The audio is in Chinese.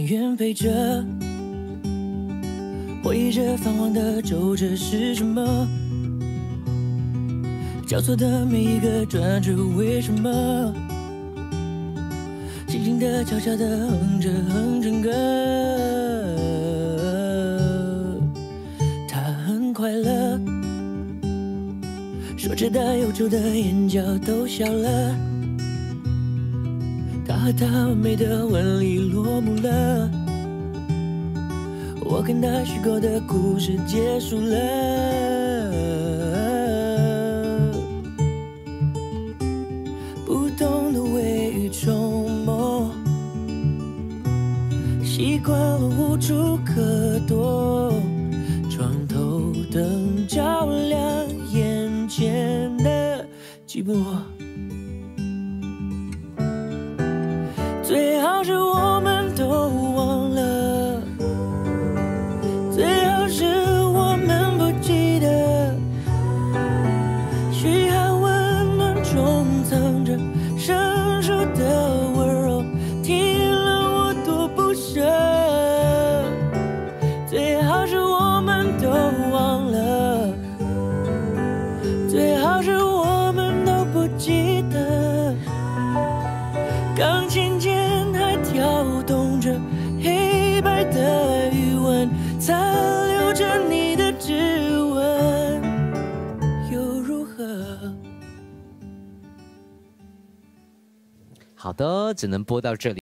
远飞着，回忆着泛黄的皱褶是什么？交错的每一个转折，为什么？轻轻地、悄悄地哼着哼着歌，他很快乐，说着带忧愁的眼角都笑了。他和她完美的婚礼落幕了，我跟他虚构的故事结束了。不懂得未雨绸缪，习惯了无处可躲，床头灯照亮眼前的寂寞。最好是我们都忘了，最好是我们不记得，嘘寒问暖中藏着生疏的温柔，听了我多不舍。最好是我们都忘了，最好是我们都不记得，钢琴键还跳动着黑白的余温，残留着你的指纹，又如何？ 好的，只能播到这里。